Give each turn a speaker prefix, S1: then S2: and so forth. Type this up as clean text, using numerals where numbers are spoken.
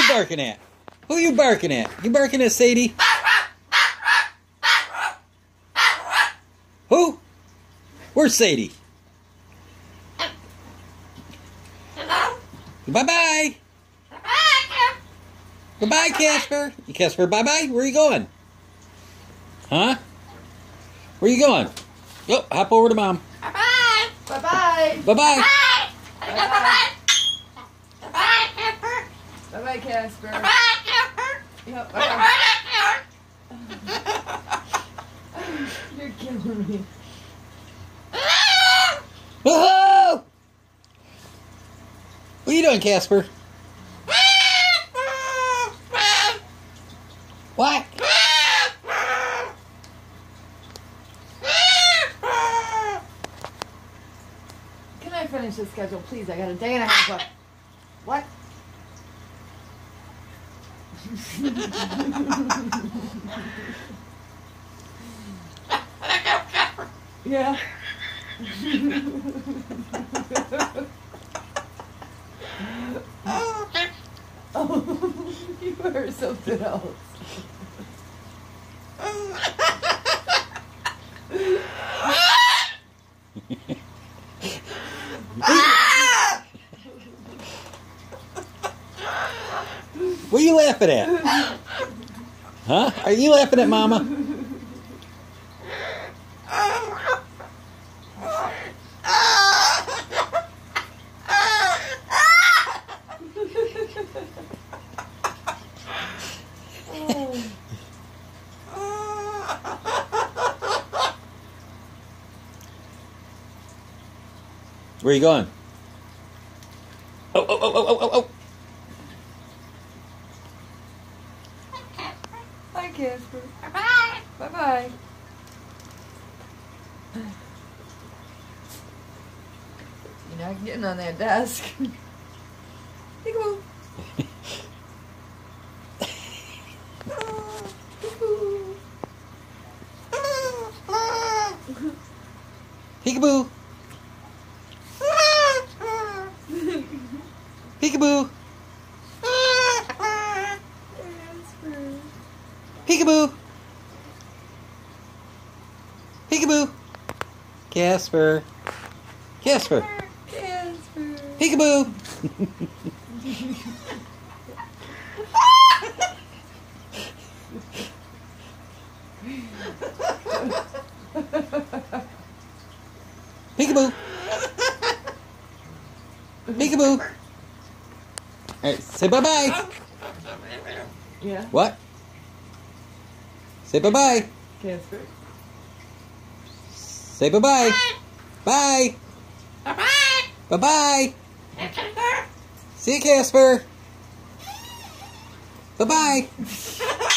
S1: barking at? Who you barking at? You barking at Sadie? Who? Where's Sadie? Bye-bye. Goodbye, Casper. Casper, bye-bye. Where are you going? Huh? Where are you going? Oh, hop over to Mom.
S2: Bye-bye. Bye-bye.
S1: Bye-bye.
S2: Bye-bye. Bye-bye, Casper. Yep, bye-bye. You're killing me.
S1: Woohoo! What are you doing, Casper? What?
S2: Can I finish the schedule, please? I got a day and a half left. What? Yeah. Oh, you are something else.
S1: What are you laughing at? Huh? Are you laughing at Mama? Where are you going? Oh, oh, oh, oh, oh, oh.
S2: Bye, Casper. Bye-bye. Bye-bye. You're not getting on that desk. Peekaboo.
S1: Peekaboo. Peekaboo. Peekaboo. Peekaboo. Casper. Casper.
S2: Casper.
S1: Peekaboo. Peekaboo. Peekaboo. All right, say bye-bye.
S2: Yeah.
S1: What? Say bye-bye.
S2: Casper.
S1: Say bye-bye. Bye.
S2: Bye-bye.
S1: Bye-bye. See you, Casper. Bye-bye.